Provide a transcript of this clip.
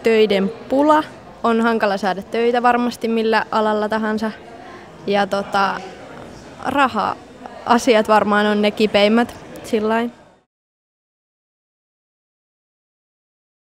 töiden pula. On hankala saada töitä varmasti millä alalla tahansa. Ja raha-asiat varmaan on ne kipeimmät sillain.